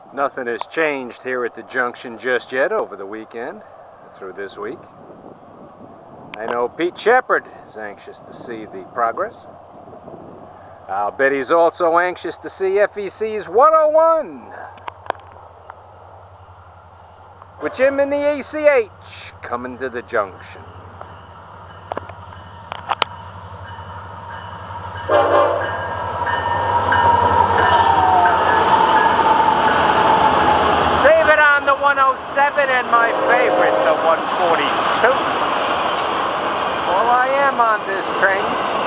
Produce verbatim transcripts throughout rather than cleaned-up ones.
Nothing has changed here at the junction just yet over the weekend, through this week. I know Pete Shepard is anxious to see the progress. I'll bet he's also anxious to see F E C's one oh one. With Jim and the E C H coming to the junction. David on the one oh seven and my favorite, the one forty-two. All I am on this train.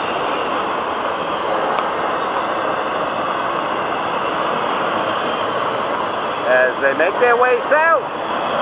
As they make their way south.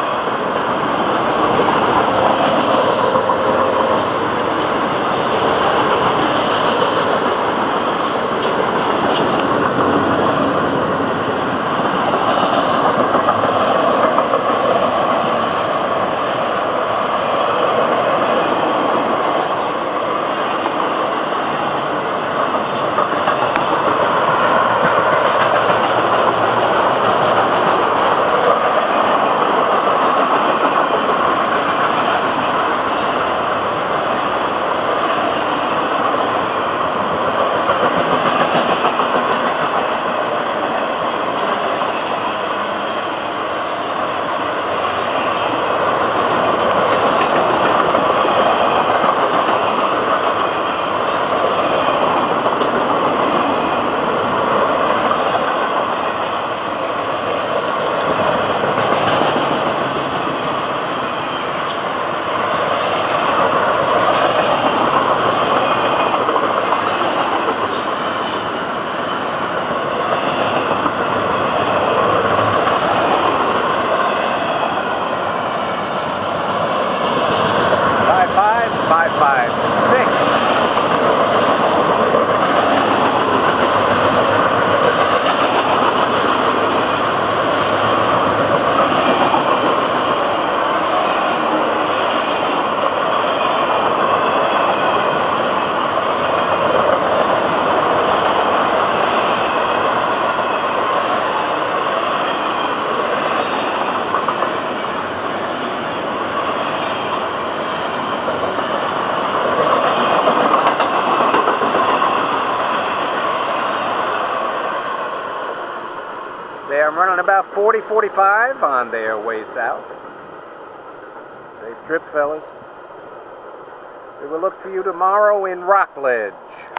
five five six. They are running about forty, forty-five on their way south. Safe trip, fellas. We will look for you tomorrow in Rockledge.